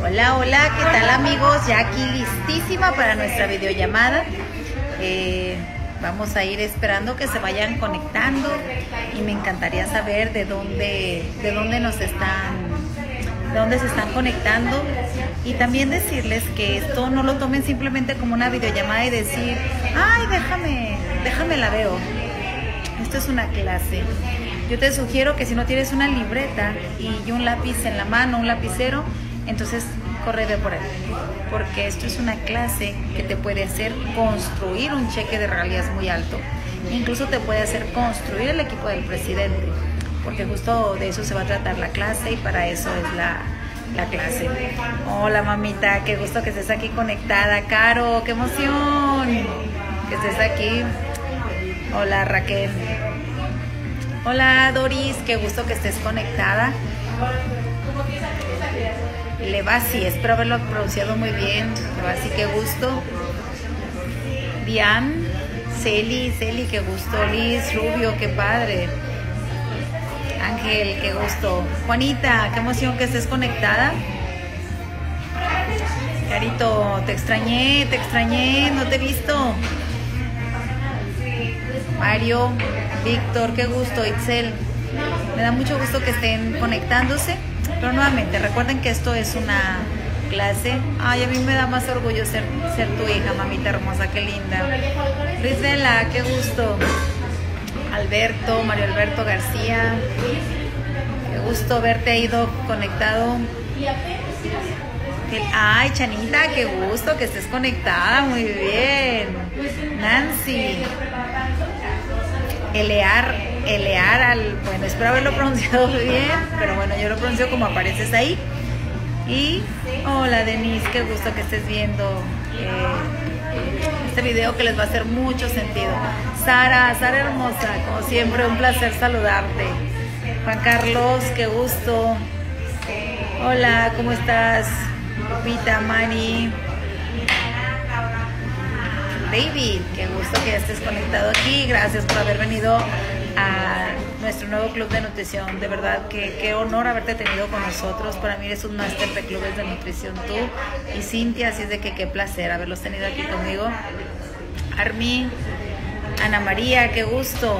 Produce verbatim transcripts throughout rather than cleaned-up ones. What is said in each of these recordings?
Hola, hola, ¿qué tal amigos? Ya aquí listísima para nuestra videollamada. Eh, vamos a ir esperando que se vayan conectando y me encantaría saber de dónde, de dónde nos están, de dónde se están conectando, y también decirles que esto no lo tomen simplemente como una videollamada y decir, ay, déjame, déjame la veo. Esto es una clase. Yo te sugiero que si no tienes una libreta y un lápiz en la mano, un lapicero, entonces corre de por ahí, porque esto es una clase que te puede hacer construir un cheque de regalías muy alto. Incluso te puede hacer construir el equipo del presidente, porque justo de eso se va a tratar la clase y para eso es la, la clase. Hola mamita, qué gusto que estés aquí conectada. Caro, qué emoción que estés aquí. Hola Raquel. Hola Doris, qué gusto que estés conectada. Levasi, espero haberlo pronunciado muy bien. Levasi, qué gusto. Diane, Celi, Celi, qué gusto. Liz, Rubio, qué padre. Ángel, qué gusto. Juanita, qué emoción que estés conectada. Carito, te extrañé, te extrañé, no te he visto. Mario, Víctor, qué gusto. Itzel, me da mucho gusto que estén conectándose. Pero nuevamente, recuerden que esto es una clase. Ay, a mí me da más orgullo ser, ser tu hija, mamita hermosa, qué linda. Rizela, qué gusto. Alberto, Mario Alberto García, qué gusto verte ido conectado. Ay, Chanita, qué gusto que estés conectada, muy bien. Nancy, Elear, Elear, al, bueno, espero haberlo pronunciado bien, pero bueno, yo lo pronuncio como apareces ahí. Y hola Denise, qué gusto que estés viendo eh, este video que les va a hacer mucho sentido. Sara, Sara hermosa, como siempre, un placer saludarte. Juan Carlos, qué gusto. Hola, ¿cómo estás? Lupita, Mani. David, qué gusto que ya estés conectado aquí. Gracias por haber venido a nuestro nuevo club de nutrición. De verdad que qué honor haberte tenido con nosotros. Para mí eres un máster de clubes de nutrición tú y Cintia, así es de que qué placer haberlos tenido aquí conmigo. Armin, Ana María, qué gusto.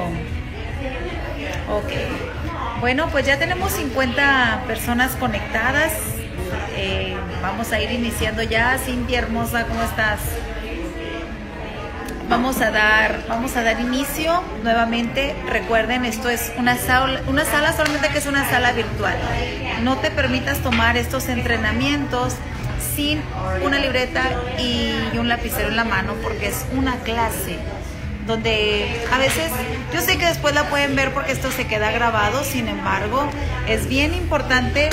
Ok, bueno, pues ya tenemos cincuenta personas conectadas. Eh, vamos a ir iniciando ya. Cintia hermosa, ¿cómo estás? Vamos a dar, vamos a dar inicio nuevamente. Recuerden, esto es una sala, una sala solamente que es una sala virtual. No te permitas tomar estos entrenamientos sin una libreta y un lapicero en la mano, porque es una clase donde a veces, yo sé que después la pueden ver porque esto se queda grabado, sin embargo, es bien importante.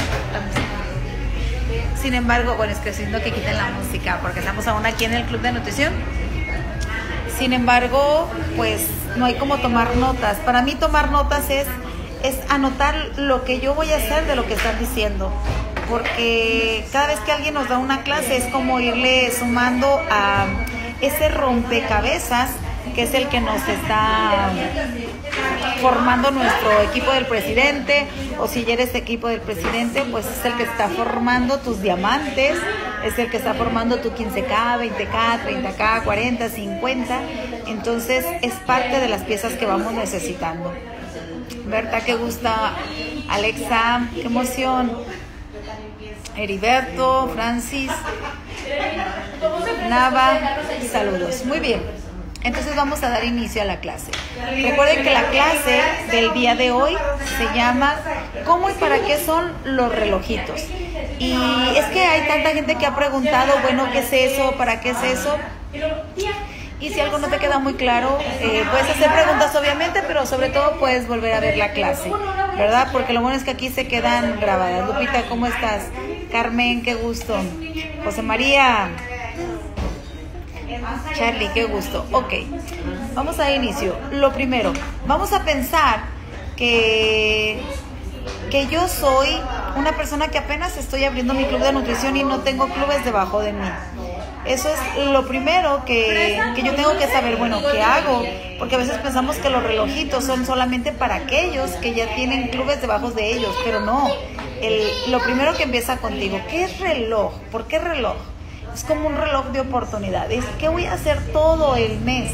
Sin embargo, bueno, es que siento que quiten la música porque estamos aún aquí en el Club de Nutrición. Sin embargo, pues no hay como tomar notas. Para mí tomar notas es, es anotar lo que yo voy a hacer de lo que están diciendo. Porque cada vez que alguien nos da una clase es como irle sumando a ese rompecabezas que es el que nos está formando nuestro equipo del presidente, o si ya eres equipo del presidente, pues es el que está formando tus diamantes, es el que está formando tu quince K, veinte K, treinta K, cuarenta, cincuenta, entonces es parte de las piezas que vamos necesitando. Berta, qué gusta. Alexa, qué emoción. Heriberto, Francis, Nava, saludos. Muy bien. Entonces vamos a dar inicio a la clase. Recuerden que la clase del día de hoy se llama ¿cómo y para qué son los relojitos? Y es que hay tanta gente que ha preguntado, bueno, ¿qué es eso? ¿Para qué es eso? Y si algo no te queda muy claro, eh, puedes hacer preguntas obviamente, pero sobre todo puedes volver a ver la clase, ¿verdad? Porque lo bueno es que aquí se quedan grabadas. Lupita, ¿cómo estás? Carmen, qué gusto. José María, Charlie, qué gusto. Ok, vamos a inicio. Lo primero, vamos a pensar que, que yo soy una persona que apenas estoy abriendo mi club de nutrición y no tengo clubes debajo de mí. Eso es lo primero que, que yo tengo que saber. Bueno, ¿qué hago? Porque a veces pensamos que los relojitos son solamente para aquellos que ya tienen clubes debajo de ellos, pero no. el, lo primero que empieza contigo. ¿Qué es reloj? ¿Por qué reloj? Es como un reloj de oportunidades. ¿Qué voy a hacer todo el mes?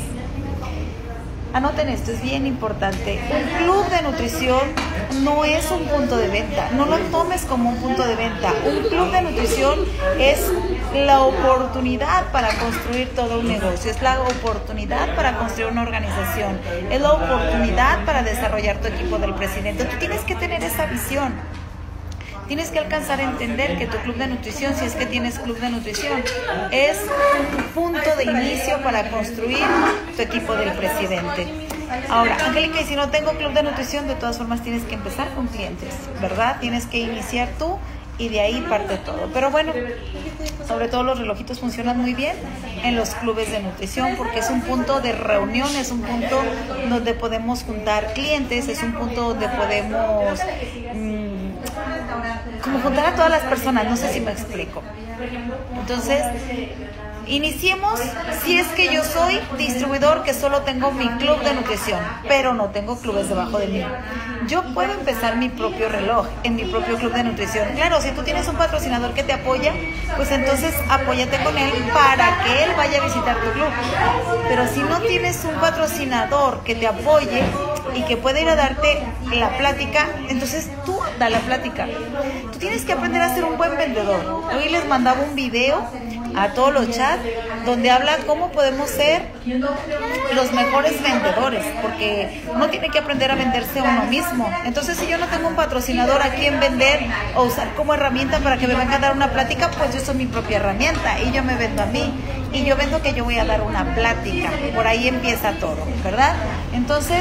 Anoten esto, es bien importante. Un club de nutrición no es un punto de venta. No lo tomes como un punto de venta. Un club de nutrición es la oportunidad para construir todo un negocio. Es la oportunidad para construir una organización. Es la oportunidad para desarrollar tu equipo del presidente. Tú tienes que tener esa visión. Tienes que alcanzar a entender que tu club de nutrición, si es que tienes club de nutrición, es un punto de inicio para construir tu equipo del presidente. Ahora, Angélica, y si no tengo club de nutrición, de todas formas tienes que empezar con clientes, ¿verdad? Tienes que iniciar tú y de ahí parte todo. Pero bueno, sobre todo los relojitos funcionan muy bien en los clubes de nutrición porque es un punto de reunión, es un punto donde podemos juntar clientes, es un punto donde podemos mmm, como juntar a todas las personas, no sé si me explico. Entonces, iniciemos. Si es que yo soy distribuidor que solo tengo mi club de nutrición, pero no tengo clubes debajo de mí, yo puedo empezar mi propio reloj en mi propio club de nutrición. Claro, si tú tienes un patrocinador que te apoya, pues entonces apóyate con él para que él vaya a visitar tu club. Pero si no tienes un patrocinador que te apoye y que pueda ir a darte la plática, entonces tú da la plática. Tú tienes que aprender a ser un buen vendedor. Hoy les mandaba un video a todos los chats donde habla cómo podemos ser los mejores vendedores, porque uno tiene que aprender a venderse a uno mismo. Entonces, si yo no tengo un patrocinador a quien vender o usar como herramienta para que me venga a dar una plática, pues yo soy mi propia herramienta y yo me vendo a mí. Y yo vendo que yo voy a dar una plática. Por ahí empieza todo, ¿verdad? Entonces,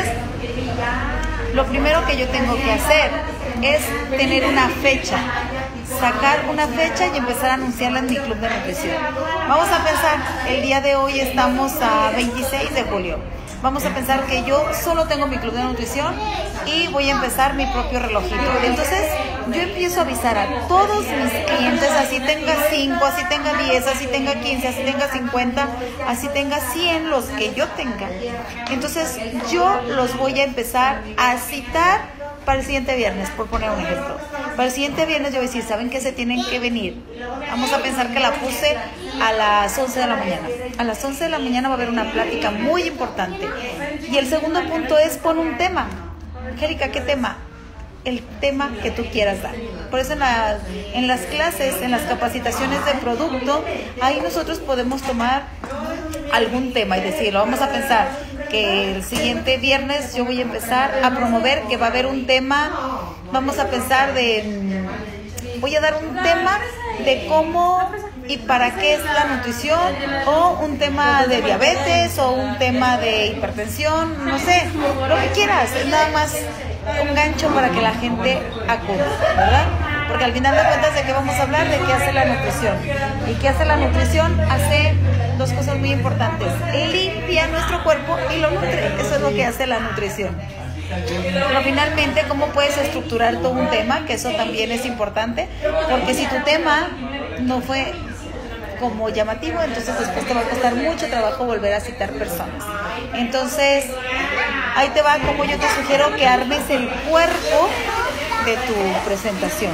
lo primero que yo tengo que hacer es tener una fecha. Sacar una fecha y empezar a anunciarla en mi club de nutrición. Vamos a pensar, el día de hoy estamos a veintiséis de julio. Vamos a pensar que yo solo tengo mi club de nutrición y voy a empezar mi propio relojito. Entonces, yo empiezo a avisar a todos mis clientes, así tenga cinco, así tenga diez, así tenga quince, así tenga cincuenta, así tenga cien, los que yo tenga. Entonces, yo los voy a empezar a citar para el siguiente viernes, por poner un ejemplo. Para el siguiente viernes yo voy a decir, ¿saben qué? Se tienen que venir. Vamos a pensar que la puse a las once de la mañana. A las once de la mañana va a haber una plática muy importante. Y el segundo punto es, pon un tema. Angélica, ¿qué tema? El tema que tú quieras dar. Por eso en, la, en las clases, en las capacitaciones de producto, ahí nosotros podemos tomar algún tema y decirlo. Vamos a pensar que el siguiente viernes yo voy a empezar a promover que va a haber un tema. Vamos a pensar de, voy a dar un tema de cómo y para qué es la nutrición, o un tema de diabetes, o un tema de hipertensión, no sé, lo que quieras, es nada más un gancho para que la gente acuda, ¿verdad? Porque al final de cuentas, ¿de qué vamos a hablar? De qué hace la nutrición. ¿Y qué hace la nutrición? Hace dos cosas muy importantes. Limpia nuestro cuerpo y lo nutre. Eso es lo que hace la nutrición. Pero finalmente, ¿cómo puedes estructurar todo un tema? Que eso también es importante, porque si tu tema no fue como llamativo, entonces después te va a costar mucho trabajo volver a citar personas. Entonces, ahí te va como yo te sugiero que armes el cuerpo de tu presentación.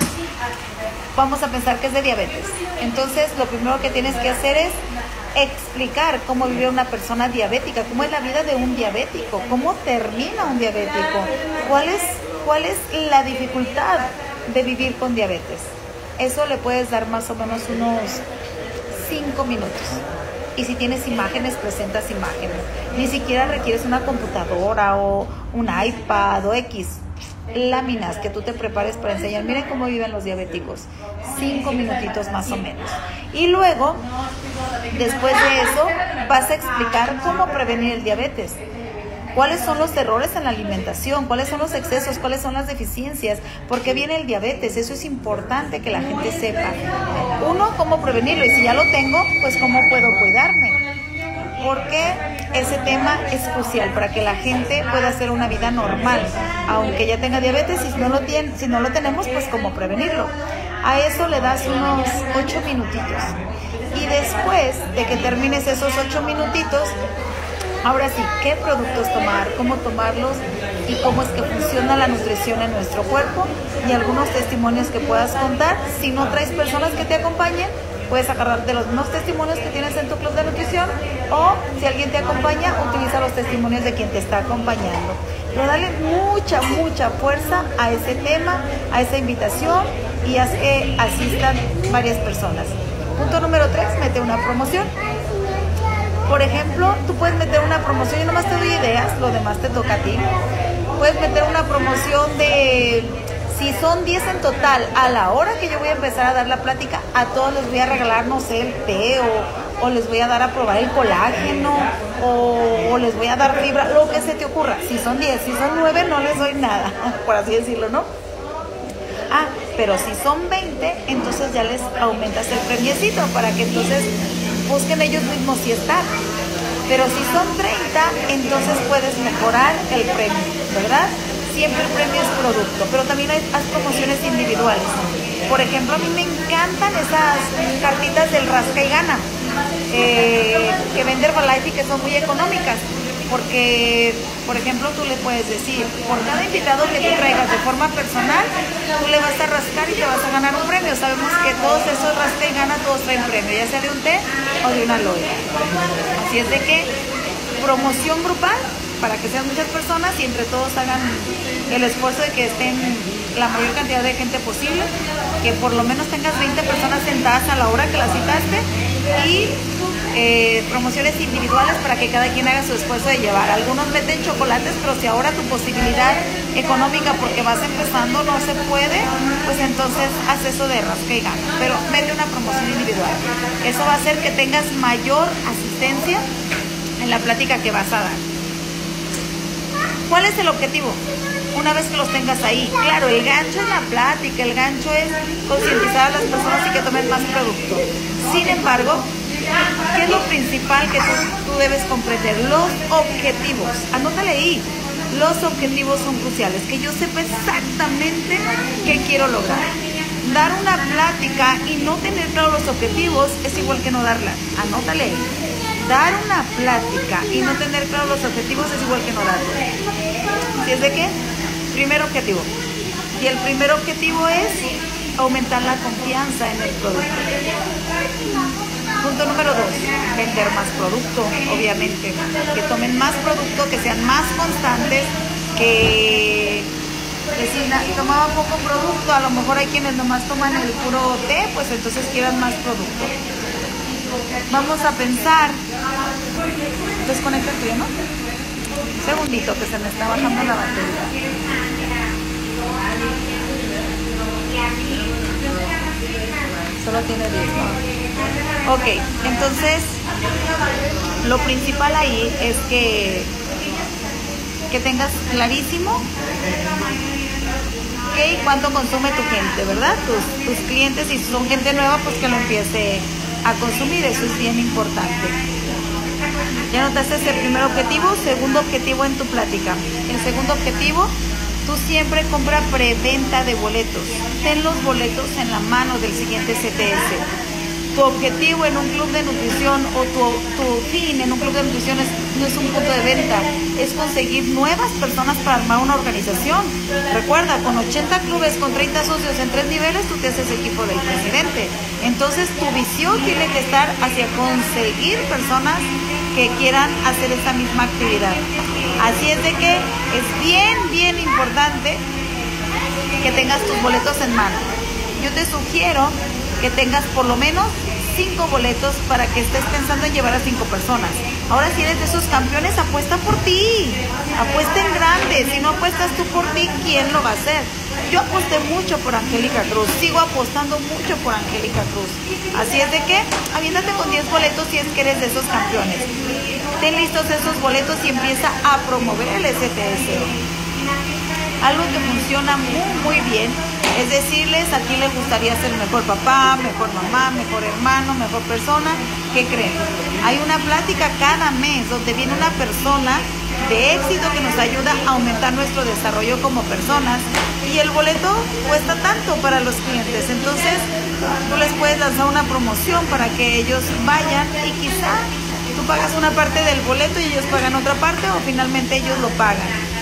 Vamos a pensar que es de diabetes. Entonces, lo primero que tienes que hacer es explicar cómo vive una persona diabética, cómo es la vida de un diabético, cómo termina un diabético, cuál es, cuál es la dificultad de vivir con diabetes. Eso le puedes dar más o menos unos cinco minutos. Y si tienes imágenes, presentas imágenes. Ni siquiera requieres una computadora o un iPad o X. Láminas que tú te prepares para enseñar. Miren cómo viven los diabéticos. Cinco minutitos más o menos. Y luego, después de eso, vas a explicar cómo prevenir el diabetes. ¿Cuáles son los errores en la alimentación? ¿Cuáles son los excesos? ¿Cuáles son las deficiencias? ¿Por qué viene el diabetes? Eso es importante que la gente sepa. Uno, cómo prevenirlo. Y si ya lo tengo, pues cómo puedo cuidarme. Porque ese tema es crucial para que la gente pueda hacer una vida normal, aunque ya tenga diabetes. Y si no lo tiene, si no lo tenemos, pues cómo prevenirlo. A eso le das unos ocho minutitos. Y después de que termines esos ocho minutitos, ahora sí, ¿qué productos tomar? ¿Cómo tomarlos? y cómo es que funciona la nutrición en nuestro cuerpo y algunos testimonios que puedas contar. Si no traes personas que te acompañen, puedes agarrar de los mismos testimonios que tienes en tu club de nutrición, o si alguien te acompaña, utiliza los testimonios de quien te está acompañando. Pero dale mucha, mucha fuerza a ese tema, a esa invitación, y haz que asistan varias personas. Punto número tres, mete una promoción. Por ejemplo, tú puedes meter una promoción, yo nomás te doy ideas, lo demás te toca a ti. Puedes meter una promoción de... Si son diez en total, a la hora que yo voy a empezar a dar la plática, a todos les voy a regalar, no sé, el té, o, o les voy a dar a probar el colágeno, o, o les voy a dar fibra, lo que se te ocurra. Si son diez, si son nueve, no les doy nada, por así decirlo, ¿no? Ah, pero si son veinte, entonces ya les aumentas el premiecito para que entonces busquen ellos mismos si están. Pero si son treinta, entonces puedes mejorar el premio, ¿verdad? Siempre el premio es producto, pero también hay, hay promociones individuales. Por ejemplo, a mí me encantan esas cartitas del rasca y gana eh, que vende Herbalife y que son muy económicas, porque, por ejemplo, tú le puedes decir, por cada invitado que tú traigas de forma personal, tú le vas a rascar y te vas a ganar un premio. Sabemos que todos esos rasca y gana, todos traen premio, ya sea de un té o de una aloe. Así es de que promoción grupal, para que sean muchas personas y entre todos hagan el esfuerzo de que estén la mayor cantidad de gente posible, que por lo menos tengas veinte personas sentadas a la hora que la citaste, y eh, promociones individuales para que cada quien haga su esfuerzo de llevar. Algunos meten chocolates, pero si ahora tu posibilidad económica porque vas empezando no se puede, pues entonces haz eso de rasca y gana, pero mete una promoción individual. Eso va a hacer que tengas mayor asistencia en la plática que vas a dar. ¿Cuál es el objetivo? Una vez que los tengas ahí, claro, el gancho es la plática, el gancho es concientizar a las personas y que tomen más producto. Sin embargo, ¿qué es lo principal que tú, tú debes comprender? Los objetivos. Anótale ahí. Los objetivos son cruciales, que yo sepa exactamente qué quiero lograr. Dar una plática y no tener claros los objetivos es igual que no darla. Anótale ahí. Dar una plática y no tener claros los objetivos es igual que no darlo. ¿Sí es de qué? Primer objetivo. Y el primer objetivo es aumentar la confianza en el producto. Punto número dos, vender más producto, obviamente. Que tomen más producto, que sean más constantes, que, que si tomaban poco producto, a lo mejor hay quienes nomás toman el puro té, pues entonces quieran más producto. Vamos a pensar, desconecta el tuyo, ¿no? Un segundito que se me está bajando la batería. Solo tiene diez, ¿no? Ok, entonces lo principal ahí es que, que tengas clarísimo qué y cuánto consume tu gente, ¿verdad? Tus, tus clientes, y si son gente nueva, pues que lo empiece a consumir, eso es bien importante. Ya notaste ese primer objetivo. Segundo objetivo en tu plática. El segundo objetivo, tú siempre compra preventa de boletos. Ten los boletos en la mano del siguiente C T S. Tu objetivo en un club de nutrición o tu, tu fin en un club de nutrición es, no es un punto de venta, es conseguir nuevas personas para armar una organización. Recuerda, con ochenta clubes, con treinta socios en tres niveles, tú te haces equipo del presidente. Entonces tu visión tiene que estar hacia conseguir personas que quieran hacer esta misma actividad. Así es de que es bien, bien importante que tengas tus boletos en mano. Yo te sugiero que tengas por lo menos cinco boletos para que estés pensando en llevar a cinco personas. Ahora, si eres de esos campeones, apuesta por ti, apuesta en grande. Si no apuestas tú por ti, ¿quién lo va a hacer? Yo aposté mucho por Angélica Cruz, sigo apostando mucho por Angélica Cruz. Así es de que aviéntate con diez boletos si es que eres de esos campeones. Ten listos esos boletos y empieza a promover el S T S. Algo que funciona muy, muy bien es decirles a quién les gustaría ser mejor papá, mejor mamá, mejor hermano, mejor persona. ¿Qué creen? Hay una plática cada mes donde viene una persona de éxito que nos ayuda a aumentar nuestro desarrollo como personas, y el boleto cuesta tanto para los clientes. Entonces tú les puedes lanzar una promoción para que ellos vayan, y quizá tú pagas una parte del boleto y ellos pagan otra parte, o finalmente ellos lo pagan.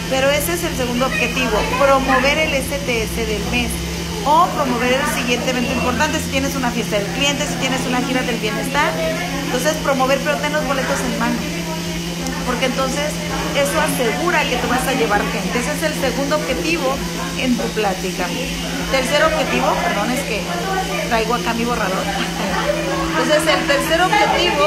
Pero ese es el segundo objetivo, promover el S T S del mes o promover el siguiente evento importante. Si tienes una fiesta del cliente, si tienes una gira del bienestar, entonces promover, pero ten los boletos en mano, porque entonces eso asegura que tú vas a llevar gente. Ese es el segundo objetivo en tu plática. Tercer objetivo, perdón, es que traigo acá mi borrador. Entonces el tercer objetivo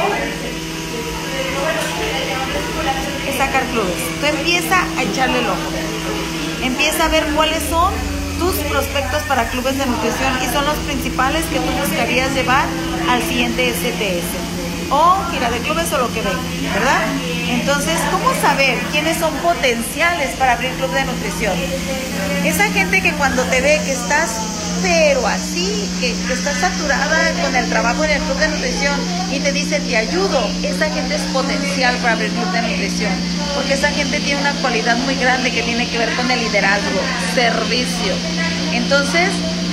es sacar clubes. Tú empieza a echarle el ojo, empieza a ver cuáles son tus prospectos para clubes de nutrición y son los principales que tú buscarías llevar al siguiente S T S o gira de clubes o lo que venga, ¿verdad? Entonces, ¿cómo saber quiénes son potenciales para abrir club de nutrición? Esa gente que cuando te ve que estás, pero así, que, que estás saturada con el trabajo en el club de nutrición y te dice, te ayudo, esa gente es potencial para abrir club de nutrición, porque esa gente tiene una cualidad muy grande que tiene que ver con el liderazgo, servicio. Entonces,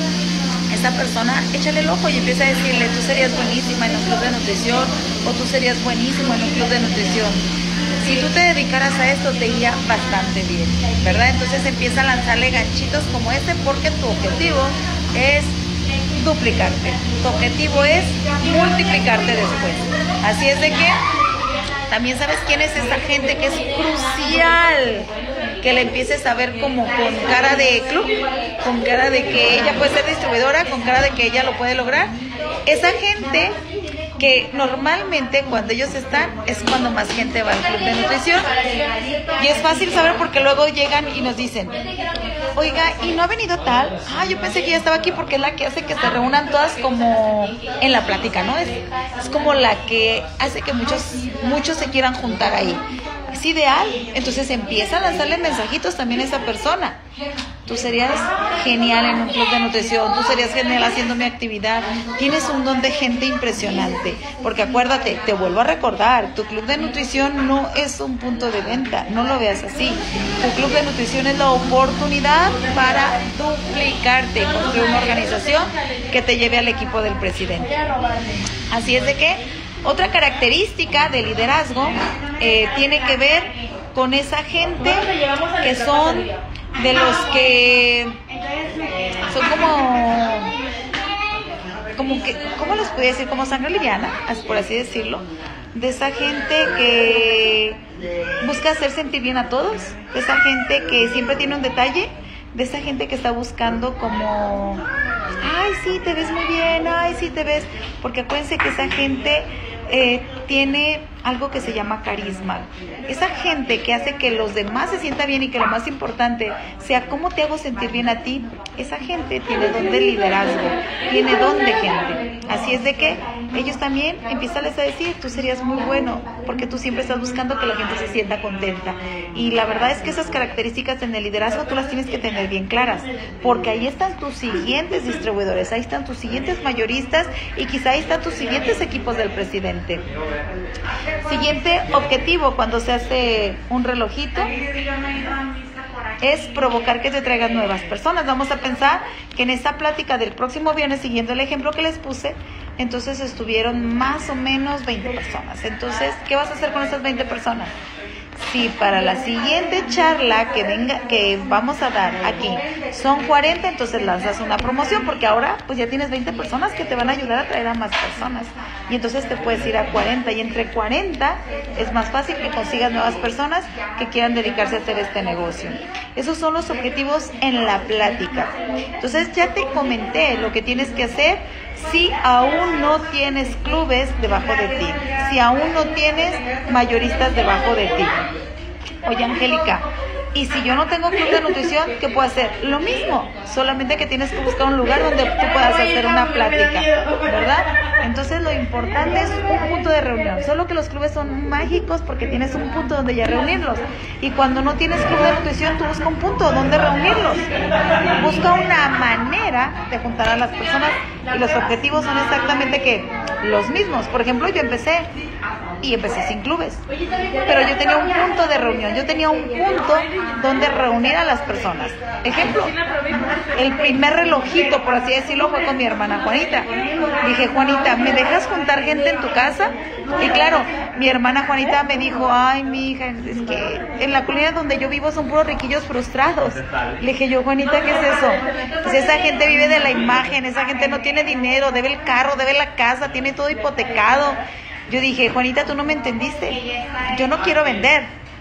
esa persona, échale el ojo y empieza a decirle, tú serías buenísima en un club de nutrición o tú serías buenísimo en un club de nutrición. Si tú te dedicaras a esto, te iría bastante bien, ¿verdad? Entonces empieza a lanzarle ganchitos como este, porque tu objetivo es duplicarte. Tu objetivo es multiplicarte después. Así es de que también sabes quién es esta gente que es crucial que le empieces a ver como con cara de club, con cara de que ella puede ser distribuidora, con cara de que ella lo puede lograr. Esa gente que normalmente cuando ellos están es cuando más gente va al club de nutrición, y es fácil saber porque luego llegan y nos dicen, oiga, ¿y no ha venido tal? Ah, yo pensé que ya estaba aquí, porque es la que hace que se reúnan todas como en la plática, ¿no? Es, es como la que hace que muchos, muchos se quieran juntar ahí. Es ideal, entonces empieza a lanzarle mensajitos también a esa persona. Tú serías genial en un club de nutrición, tú serías genial haciendo mi actividad, tienes un don de gente impresionante, porque acuérdate, te vuelvo a recordar, tu club de nutrición no es un punto de venta, no lo veas así. Tu club de nutrición es la oportunidad para duplicarte y construir una organización que te lleve al equipo del presidente. Así es de que otra característica de liderazgo eh, tiene que ver con esa gente que son de los que son como, como que, ¿cómo les podría decir? Como sangre liviana, por así decirlo. De esa gente que busca hacer sentir bien a todos, de esa gente que siempre tiene un detalle, de esa gente que está buscando como, ay, sí, te ves muy bien, ay, sí, te ves, porque acuérdense que esa gente eh, tiene algo que se llama carisma. Esa gente que hace que los demás se sientan bien y que lo más importante sea cómo te hago sentir bien a ti, esa gente tiene don de liderazgo, tiene don de gente. Así es de que ellos también empiezan a decir, tú serías muy bueno, porque tú siempre estás buscando que la gente se sienta contenta. Y la verdad es que esas características en el liderazgo tú las tienes que tener bien claras, porque ahí están tus siguientes distribuidores, ahí están tus siguientes mayoristas y quizá ahí están tus siguientes equipos del presidente. Siguiente objetivo cuando se hace un relojito es provocar que te traigan nuevas personas. Vamos a pensar que en esta plática del próximo viernes, siguiendo el ejemplo que les puse, entonces estuvieron más o menos veinte personas. Entonces, ¿qué vas a hacer con esas veinte personas? Si para la siguiente charla que venga, que vamos a dar aquí, son cuarenta, entonces lanzas una promoción, porque ahora pues ya tienes veinte personas que te van a ayudar a traer a más personas, y entonces te puedes ir a cuarenta, y entre cuarenta es más fácil que consigas nuevas personas que quieran dedicarse a hacer este negocio. Esos son los objetivos en la plática. Entonces ya te comenté lo que tienes que hacer si aún no tienes clubes debajo de ti, si aún no tienes mayoristas debajo de ti. Oye, Angélica, y si yo no tengo club de nutrición, ¿qué puedo hacer? Lo mismo, solamente que tienes que buscar un lugar donde tú puedas hacer una plática, ¿verdad? Entonces lo importante es un punto de reunión. Solo que los clubes son mágicos porque tienes un punto donde ya reunirlos. Y cuando no tienes club de nutrición, tú busca un punto donde reunirlos. Busca una manera de juntar a las personas, y los objetivos son exactamente que los mismos. Por ejemplo, yo empecé y empecé sin clubes. Pero yo tenía un punto de reunión, yo tenía un punto donde reunir a las personas. Ejemplo, el primer relojito, por así decirlo, fue con mi hermana Juanita. Dije, Juanita, ¿me dejas juntar gente en tu casa? Y claro, mi hermana Juanita me dijo, ay, mi hija, es que en la colonia donde yo vivo son puros riquillos frustrados. Le dije yo, Juanita, ¿qué es eso? Pues esa gente vive de la imagen, esa gente no tiene dinero, debe el carro, debe la casa, tiene todo hipotecado. Yo dije, Juanita, tú no me entendiste. Yo no quiero vender.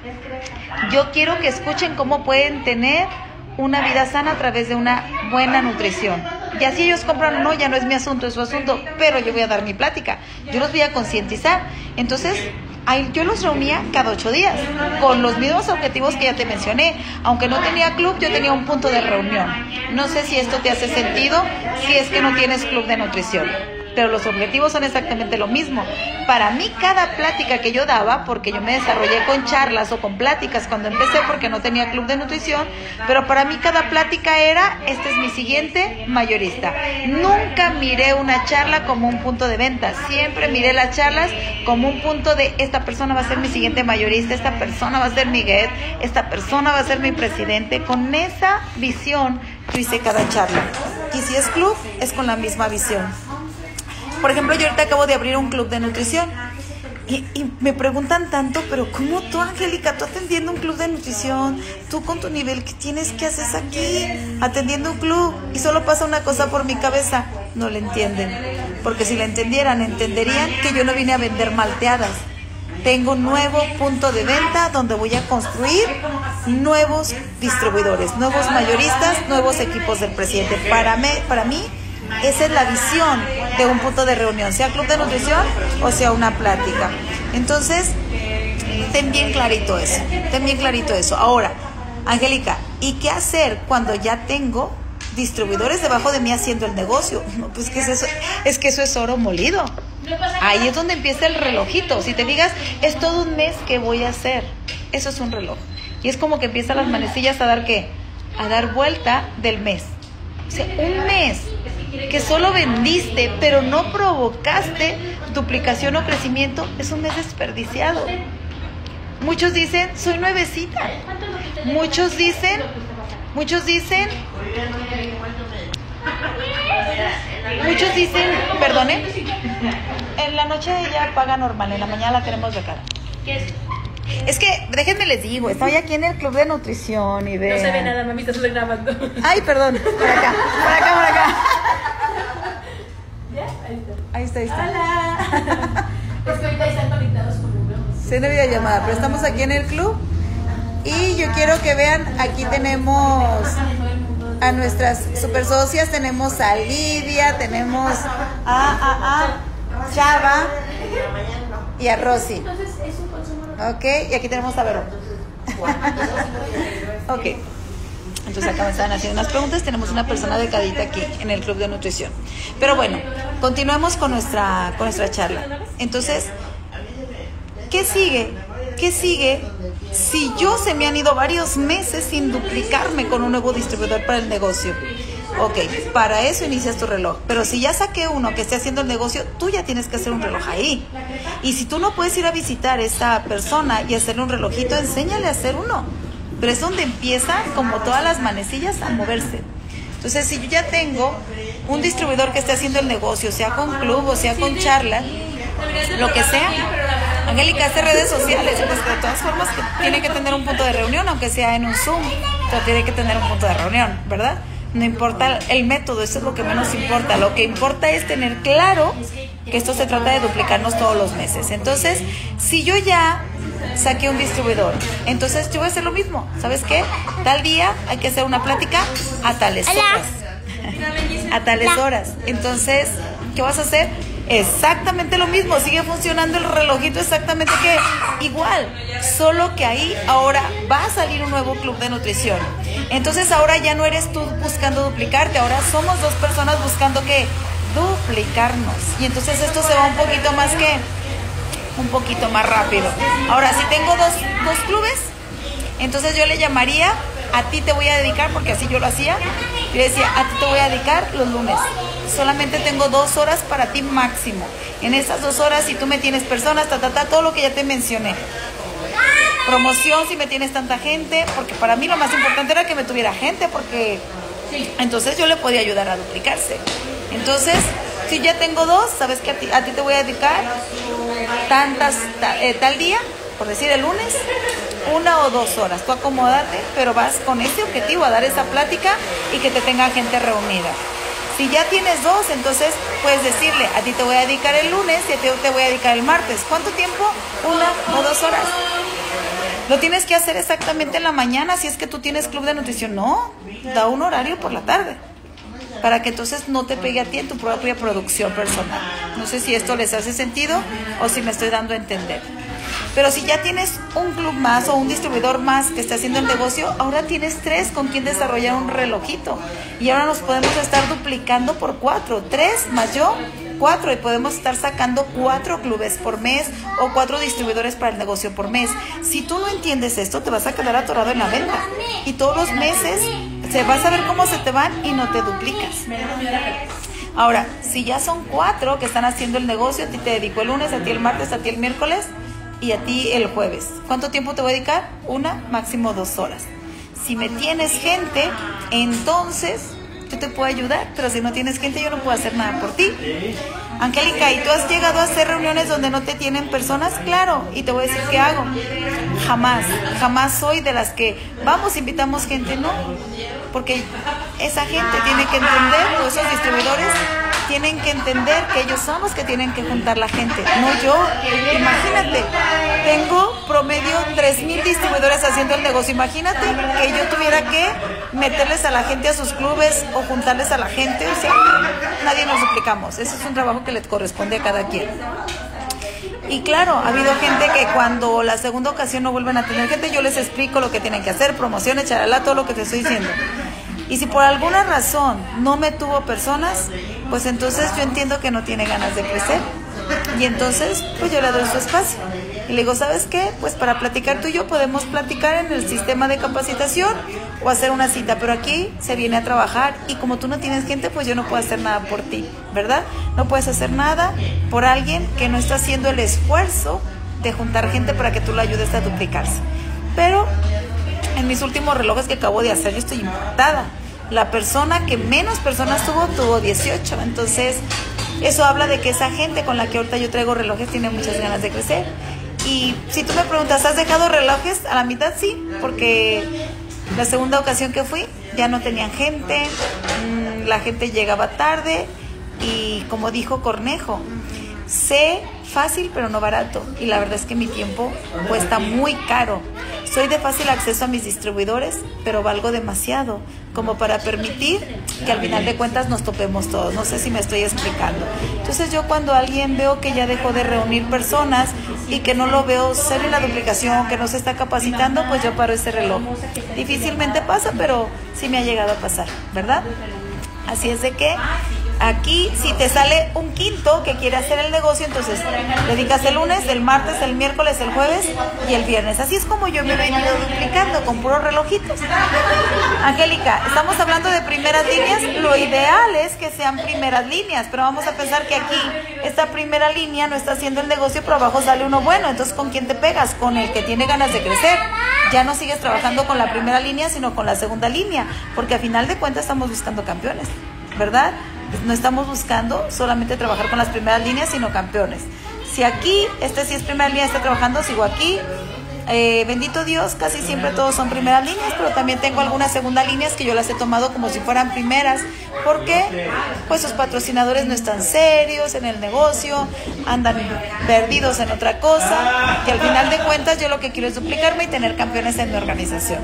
Yo quiero que escuchen cómo pueden tener una vida sana a través de una buena nutrición. Y así ellos compran o no, ya no es mi asunto, es su asunto, pero yo voy a dar mi plática, yo los voy a concientizar. Entonces, ahí yo los reunía cada ocho días, con los mismos objetivos que ya te mencioné. Aunque no tenía club, yo tenía un punto de reunión. No sé si esto te hace sentido, si es que no tienes club de nutrición. Pero los objetivos son exactamente lo mismo. Para mí, cada plática que yo daba, porque yo me desarrollé con charlas o con pláticas cuando empecé, porque no tenía club de nutrición, pero para mí cada plática era, este es mi siguiente mayorista. Nunca miré una charla como un punto de venta, siempre miré las charlas como un punto de, esta persona va a ser mi siguiente mayorista, esta persona va a ser mi guest, esta persona va a ser mi presidente. Con esa visión yo hice cada charla. Y si es club, es con la misma visión. Por ejemplo, yo ahorita acabo de abrir un club de nutrición y, y me preguntan tanto, pero ¿cómo tú, Angélica, tú atendiendo un club de nutrición, tú con tu nivel que tienes, qué haces aquí atendiendo un club? Y solo pasa una cosa por mi cabeza, no le entienden, porque si la entendieran, entenderían que yo no vine a vender malteadas. Tengo un nuevo punto de venta donde voy a construir nuevos distribuidores, nuevos mayoristas, nuevos equipos del presidente. Para mí, para mí esa es la visión de un punto de reunión, sea club de nutrición o sea una plática. Entonces, ten bien clarito eso, ten bien clarito eso. Ahora, Angélica, ¿y qué hacer cuando ya tengo distribuidores debajo de mí haciendo el negocio? No, pues que es eso, es que eso es oro molido. Ahí es donde empieza el relojito. Si te digas, es todo un mes que voy a hacer. Eso es un reloj. Y es como que empiezan las manecillas a dar ¿qué? A dar vuelta del mes. O sea, un mes que solo vendiste, pero no provocaste duplicación o crecimiento, es un mes desperdiciado. Muchos dicen, soy nuevecita. Muchos dicen, muchos dicen, muchos dicen, perdone, en la noche ella paga normal, en la mañana la tenemos becada. ¿Qué es? Es que, déjenme les digo, estoy aquí en el club de nutrición y de... No se ve nada, mamita, estoy grabando. Ay, perdón, por acá, por acá, por acá. ¿Ya? Ahí está. Ahí está, ahí está. Hola. Es que ahorita están conectados con un nuevo. Sí, no había llamada, pero estamos aquí en el club. Y yo quiero que vean, aquí tenemos a nuestras super socias, tenemos a Lidia, tenemos a, a, a Chava y a Rosy. Entonces es un consumo. Ok, y aquí tenemos a Vero. Ok. Entonces acá me están haciendo unas preguntas. Tenemos una persona becadita aquí en el club de nutrición. Pero bueno, continuamos con nuestra, con nuestra charla. Entonces, ¿qué sigue? ¿Qué sigue si yo se me han ido varios meses sin duplicarme con un nuevo distribuidor para el negocio? Ok, para eso inicias tu reloj. Pero si ya saqué uno que esté haciendo el negocio, tú ya tienes que hacer un reloj ahí. Y si tú no puedes ir a visitar a esta persona y hacerle un relojito, enséñale a hacer uno. Pero es donde empieza, como todas las manecillas, a moverse. Entonces, si yo ya tengo un distribuidor que esté haciendo el negocio, sea con club o sea con charla, lo que sea, Angélica hace redes sociales, pues de todas formas tiene que tener un punto de reunión, aunque sea en un Zoom, pero tiene que tener un punto de reunión, ¿verdad? No importa el método, eso es lo que menos importa. Lo que importa es tener claro que esto se trata de duplicarnos todos los meses. Entonces, si yo ya saqué un distribuidor, entonces yo voy a hacer lo mismo. ¿Sabes qué? Tal día hay que hacer una plática a tales horas. A tales horas. Entonces, ¿qué vas a hacer? Exactamente lo mismo, sigue funcionando el relojito exactamente que igual, solo que ahí ahora va a salir un nuevo club de nutrición. Entonces ahora ya no eres tú buscando duplicarte, ahora somos dos personas buscando que duplicarnos. Y entonces esto se va un poquito más que, un poquito más rápido. Ahora, si tengo dos, dos clubes, entonces yo le llamaría, a ti te voy a dedicar, porque así yo lo hacía, Yo decía, a ti te voy a dedicar los lunes. Solamente tengo dos horas para ti máximo. En esas dos horas, si tú me tienes personas, ta, ta, ta, todo lo que ya te mencioné. Promoción, si me tienes tanta gente, porque para mí lo más importante era que me tuviera gente, porque entonces yo le podía ayudar a duplicarse. Entonces, si ya tengo dos, sabes que a ti, a ti te voy a dedicar tantas, ta, eh, tal día, por decir el lunes, una o dos horas. Tú acomódate, pero vas con ese objetivo, a dar esa plática y que te tenga gente reunida. Si ya tienes dos, entonces puedes decirle, a ti te voy a dedicar el lunes y a ti te voy a dedicar el martes. ¿Cuánto tiempo? Una o dos horas. Lo tienes que hacer exactamente en la mañana si es que tú tienes club de nutrición. No, da un horario por la tarde, para que entonces no te pegue a ti en tu propia producción personal. No sé si esto les hace sentido o si me estoy dando a entender. Pero si ya tienes un club más o un distribuidor más que está haciendo el negocio, ahora tienes tres con quien desarrollar un relojito. Y ahora nos podemos estar duplicando por cuatro. Tres más yo, cuatro. Y podemos estar sacando cuatro clubes por mes o cuatro distribuidores para el negocio por mes. Si tú no entiendes esto, te vas a quedar atorado en la venta. Y todos los meses se vas a ver cómo se te van y no te duplicas. Ahora, si ya son cuatro que están haciendo el negocio, a ti te dedico el lunes, a ti el martes, a ti el miércoles y a ti el jueves. ¿Cuánto tiempo te voy a dedicar? Una, máximo dos horas. Si me tienes gente, entonces yo te puedo ayudar, pero si no tienes gente, yo no puedo hacer nada por ti. Angélica, ¿y tú has llegado a hacer reuniones donde no te tienen personas? Claro, y te voy a decir qué hago. Jamás, jamás soy de las que vamos, invitamos gente, no. Porque esa gente tiene que entender, o esos distribuidores tienen que entender que ellos son los que tienen que juntar la gente, no yo. Imagínate, tengo promedio tres mil distribuidores haciendo el negocio. Imagínate que yo tuviera que meterles a la gente a sus clubes o juntarles a la gente. O sea, nadie nos duplicamos. Ese es un trabajo que le corresponde a cada quien. Y claro, ha habido gente que cuando la segunda ocasión no vuelven a tener gente, yo les explico lo que tienen que hacer, promociones, charalá, todo lo que te estoy diciendo. Y si por alguna razón no me tuvo personas, pues entonces yo entiendo que no tiene ganas de crecer. Y entonces, pues yo le doy su espacio. Y le digo, ¿sabes qué? Pues para platicar tú y yo podemos platicar en el sistema de capacitación o hacer una cita. Pero aquí se viene a trabajar y como tú no tienes gente, pues yo no puedo hacer nada por ti, ¿verdad? No puedes hacer nada por alguien que no está haciendo el esfuerzo de juntar gente para que tú le ayudes a duplicarse. Pero en mis últimos relojes que acabo de hacer, yo estoy impactada. La persona que menos personas tuvo, tuvo dieciocho. Entonces, eso habla de que esa gente con la que ahorita yo traigo relojes tiene muchas ganas de crecer. Y si tú me preguntas, ¿has dejado relojes a la mitad? Sí, porque la segunda ocasión que fui ya no tenían gente, mmm, la gente llegaba tarde y como dijo Cornejo, sé fácil pero no barato, y la verdad es que mi tiempo cuesta muy caro. Soy de fácil acceso a mis distribuidores, pero valgo demasiado como para permitir que al final de cuentas nos topemos todos. No sé si me estoy explicando. Entonces yo cuando alguien veo que ya dejó de reunir personas y que no lo veo serio en la duplicación, que no se está capacitando, pues yo paro ese reloj. Difícilmente pasa, pero sí me ha llegado a pasar, ¿verdad? Así es de que aquí, si te sale un quinto que quiere hacer el negocio, entonces dedicas el lunes, el martes, el miércoles, el jueves y el viernes. Así es como yo me he venido duplicando, con puros relojitos. Angélica, estamos hablando de primeras líneas. Lo ideal es que sean primeras líneas, pero vamos a pensar que aquí esta primera línea no está haciendo el negocio, pero abajo sale uno bueno. Entonces, ¿con quién te pegas? Con el que tiene ganas de crecer. Ya no sigues trabajando con la primera línea, sino con la segunda línea, porque a final de cuentas estamos buscando campeones, ¿verdad? No estamos buscando solamente trabajar con las primeras líneas, sino campeones. Si aquí, este sí es primera línea, está trabajando, sigo aquí. Eh, bendito Dios, casi siempre todos son primeras líneas, pero también tengo algunas segundas líneas que yo las he tomado como si fueran primeras. ¿Por qué? Pues sus patrocinadores no están serios en el negocio, andan perdidos en otra cosa, y al final de cuentas yo lo que quiero es duplicarme y tener campeones en mi organización.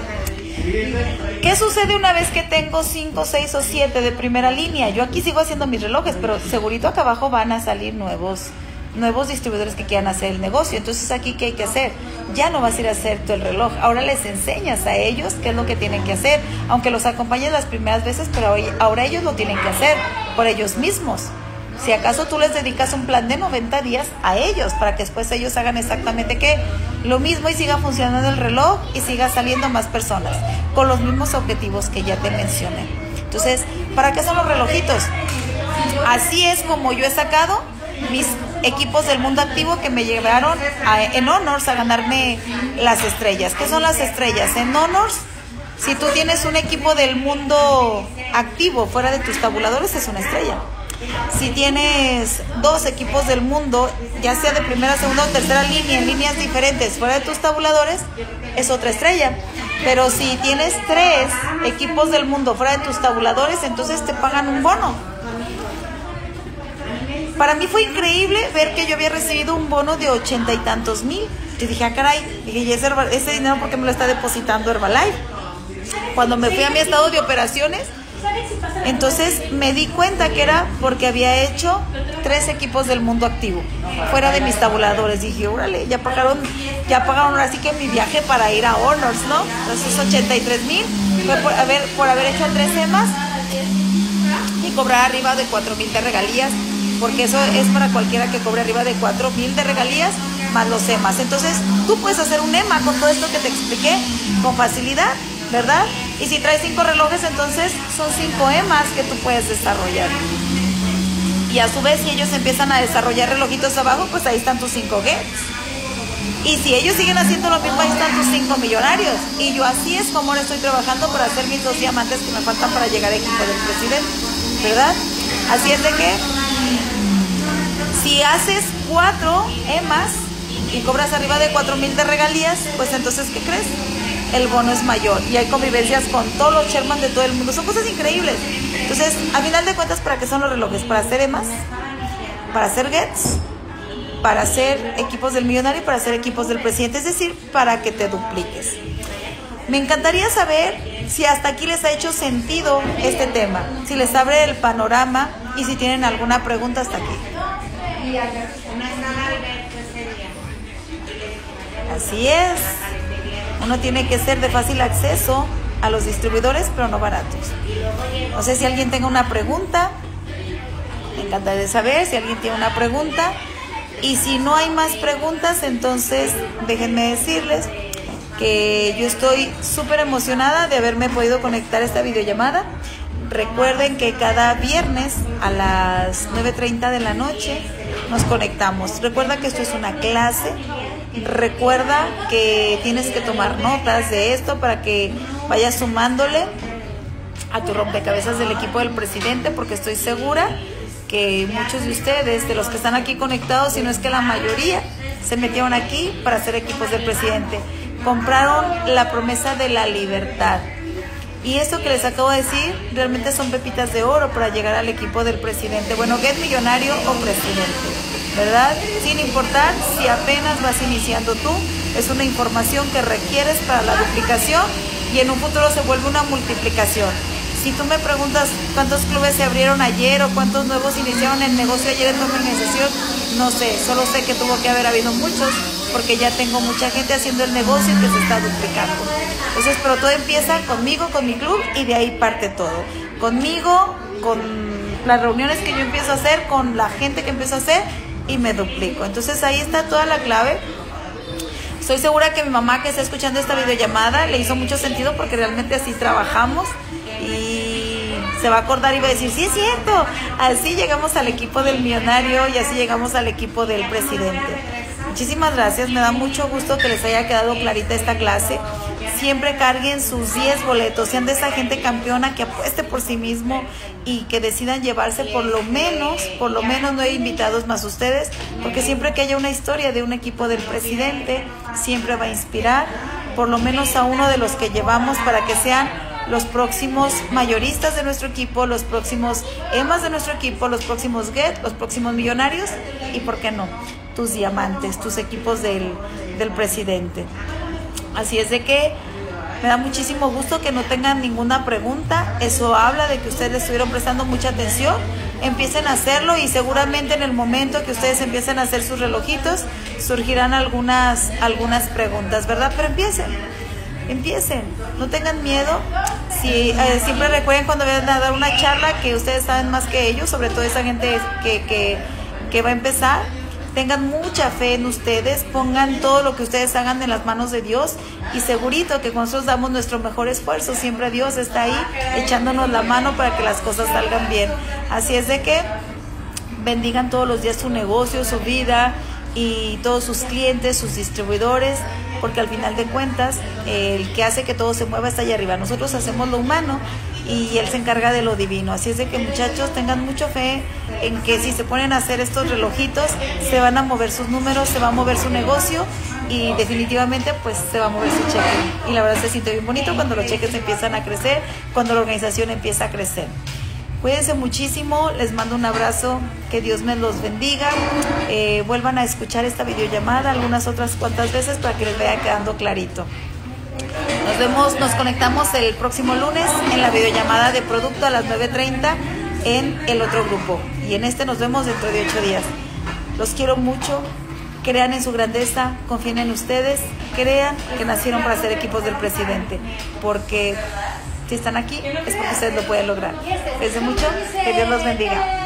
¿Qué sucede una vez que tengo cinco, seis o siete de primera línea? Yo aquí sigo haciendo mis relojes, pero segurito acá abajo van a salir nuevos, nuevos distribuidores que quieran hacer el negocio. Entonces aquí, ¿qué hay que hacer? Ya no vas a ir a hacer tú el reloj. Ahora les enseñas a ellos qué es lo que tienen que hacer, aunque los acompañes las primeras veces, pero ahora ellos lo tienen que hacer por ellos mismos. Si acaso tú les dedicas un plan de noventa días a ellos, para que después ellos hagan exactamente qué, lo mismo, y siga funcionando el reloj y siga saliendo más personas con los mismos objetivos que ya te mencioné. Entonces, ¿para qué son los relojitos? Así es como yo he sacado mis equipos del mundo activo que me llevaron a, en Honors a ganarme las estrellas. ¿Qué son las estrellas? En Honors, si tú tienes un equipo del mundo activo fuera de tus tabuladores, es una estrella. Si tienes dos equipos del mundo, ya sea de primera, segunda o tercera línea, en líneas diferentes fuera de tus tabuladores, es otra estrella. Pero si tienes tres equipos del mundo fuera de tus tabuladores, entonces te pagan un bono. Para mí fue increíble ver que yo había recibido un bono de ochenta y tantos mil. Yo dije, ah, caray, dije, ¿y ese, ese dinero por qué me lo está depositando Herbalife? Cuando me fui a mi estado de operaciones, entonces me di cuenta que era porque había hecho tres equipos del mundo activo fuera de mis tabuladores. Dije, órale, ya pagaron, ya pagaron ahora sí que mi viaje para ir a Honors, ¿no? Entonces ochenta y tres mil fue por haber, por haber hecho tres E M As y cobrar arriba de cuatro mil de regalías, porque eso es para cualquiera que cobre arriba de cuatro mil de regalías más los E M As. Entonces tú puedes hacer un E M A con todo esto que te expliqué con facilidad, ¿verdad? Y si traes cinco relojes, entonces son cinco E M As que tú puedes desarrollar. Y a su vez, si ellos empiezan a desarrollar relojitos abajo, pues ahí están tus cinco Gets. Y si ellos siguen haciendo lo mismo, ahí están tus cinco millonarios. Y yo así es como ahora estoy trabajando para hacer mis dos diamantes que me faltan para llegar al equipo del presidente, ¿verdad? Así es de que si haces cuatro E M As y cobras arriba de cuatro mil de regalías, pues entonces, ¿qué crees? El bono es mayor y hay convivencias con todos los chairman de todo el mundo. Son cosas increíbles. Entonces, a final de cuentas, ¿para qué son los relojes? Para hacer E M As, para hacer Gets, para hacer equipos del millonario y para hacer equipos del presidente. Es decir, para que te dupliques. Me encantaría saber si hasta aquí les ha hecho sentido este tema, si les abre el panorama y si tienen alguna pregunta hasta aquí. Así es. Uno tiene que ser de fácil acceso a los distribuidores, pero no baratos. No sé si alguien tenga una pregunta. Me encantaría saber si alguien tiene una pregunta. Y si no hay más preguntas, entonces déjenme decirles que yo estoy súper emocionada de haberme podido conectar a esta videollamada. Recuerden que cada viernes a las nueve treinta de la noche nos conectamos. Recuerda que esto es una clase. Recuerda que tienes que tomar notas de esto para que vayas sumándole a tu rompecabezas del equipo del presidente, porque estoy segura que muchos de ustedes, de los que están aquí conectados, si no es que la mayoría, se metieron aquí para hacer equipos del presidente. Compraron la promesa de la libertad. Y esto que les acabo de decir, realmente son pepitas de oro para llegar al equipo del presidente. Bueno, Get Millonario o presidente, ¿verdad? Sin importar si apenas vas iniciando tú, es una información que requieres para la duplicación y en un futuro se vuelve una multiplicación. Si tú me preguntas cuántos clubes se abrieron ayer o cuántos nuevos iniciaron el negocio ayer en tu organización, no sé, solo sé que tuvo que haber habido muchos, porque ya tengo mucha gente haciendo el negocio que se está duplicando. Entonces, pero todo empieza conmigo, con mi club, y de ahí parte todo. Conmigo, con las reuniones que yo empiezo a hacer, con la gente que empiezo a hacer, y me duplico. Entonces ahí está toda la clave. Estoy segura que mi mamá, que está escuchando esta videollamada, le hizo mucho sentido, porque realmente así trabajamos y se va a acordar y va a decir, sí es cierto, así llegamos al equipo del millonario y así llegamos al equipo del presidente. Muchísimas gracias, me da mucho gusto que les haya quedado clarita esta clase. Siempre carguen sus diez boletos, sean de esa gente campeona que apueste por sí mismo y que decidan llevarse por lo menos, por lo menos nueve invitados más ustedes, porque siempre que haya una historia de un equipo del presidente, siempre va a inspirar por lo menos a uno de los que llevamos para que sean los próximos mayoristas de nuestro equipo, los próximos E M As de nuestro equipo, los próximos Get, los próximos millonarios y, ¿por qué no?, tus diamantes, tus equipos del, del presidente. Así es de que me da muchísimo gusto que no tengan ninguna pregunta. Eso habla de que ustedes estuvieron prestando mucha atención. Empiecen a hacerlo y seguramente en el momento que ustedes empiecen a hacer sus relojitos surgirán algunas, algunas preguntas, ¿verdad? Pero empiecen, empiecen, no tengan miedo. Si, eh, siempre recuerden cuando vayan a dar una charla que ustedes saben más que ellos, sobre todo esa gente que, que, que va a empezar. tengan mucha fe en ustedes, pongan todo lo que ustedes hagan en las manos de Dios y segurito que cuando nosotros damos nuestro mejor esfuerzo, siempre Dios está ahí echándonos la mano para que las cosas salgan bien. Así es de que bendigan todos los días su negocio, su vida y todos sus clientes, sus distribuidores, porque al final de cuentas el que hace que todo se mueva está allá arriba. Nosotros hacemos lo humano y Él se encarga de lo divino. Así es de que, muchachos, tengan mucha fe en que si se ponen a hacer estos relojitos, se van a mover sus números, se va a mover su negocio y definitivamente pues se va a mover su cheque. Y la verdad se siente bien bonito cuando los cheques empiezan a crecer, cuando la organización empieza a crecer. Cuídense muchísimo, les mando un abrazo, que Dios me los bendiga. Eh, vuelvan a escuchar esta videollamada algunas otras cuantas veces para que les vaya quedando clarito. Nos vemos, nos conectamos el próximo lunes en la videollamada de producto a las nueve treinta en el otro grupo. Y en este nos vemos dentro de ocho días. Los quiero mucho, crean en su grandeza, confíen en ustedes, crean que nacieron para ser equipos del presidente. Porque si están aquí es porque ustedes lo pueden lograr. Cuídense mucho, que Dios los bendiga.